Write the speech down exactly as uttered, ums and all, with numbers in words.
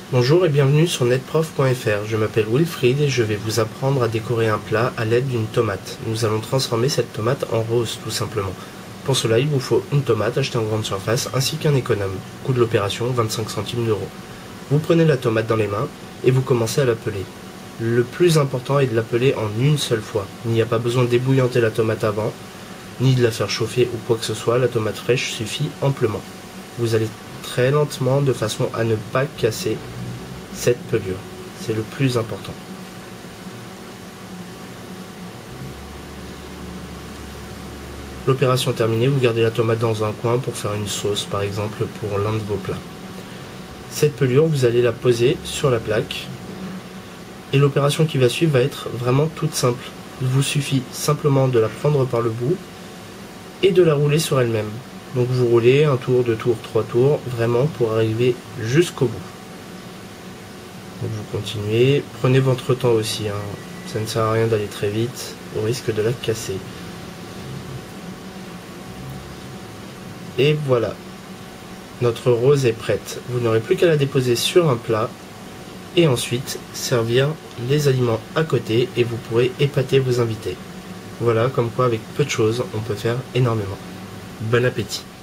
Bonjour et bienvenue sur netprof point f r. Je m'appelle Wilfried et je vais vous apprendre à décorer un plat à l'aide d'une tomate. Nous allons transformer cette tomate en rose tout simplement. Pour cela, il vous faut une tomate achetée en grande surface ainsi qu'un économe. Coût de l'opération vingt-cinq centimes d'euros. Vous prenez la tomate dans les mains et vous commencez à la peler. Le plus important est de la peler en une seule fois. Il n'y a pas besoin d'ébouillanter la tomate avant, ni de la faire chauffer ou quoi que ce soit. La tomate fraîche suffit amplement. Vous allez très lentement de façon à ne pas casser cette pelure. C'est le plus important. L'opération terminée, vous gardez la tomate dans un coin pour faire une sauce, par exemple pour l'un de vos plats. Cette pelure, vous allez la poser sur la plaque. Et l'opération qui va suivre va être vraiment toute simple. Il vous suffit simplement de la prendre par le bout et de la rouler sur elle-même. Donc vous roulez un tour, deux tours, trois tours, vraiment pour arriver jusqu'au bout. Donc vous continuez, prenez votre temps aussi, hein. Ça ne sert à rien d'aller très vite, au risque de la casser. Et voilà, notre rose est prête. Vous n'aurez plus qu'à la déposer sur un plat et ensuite servir les aliments à côté et vous pourrez épater vos invités. Voilà, comme quoi avec peu de choses, on peut faire énormément. Bon appétit!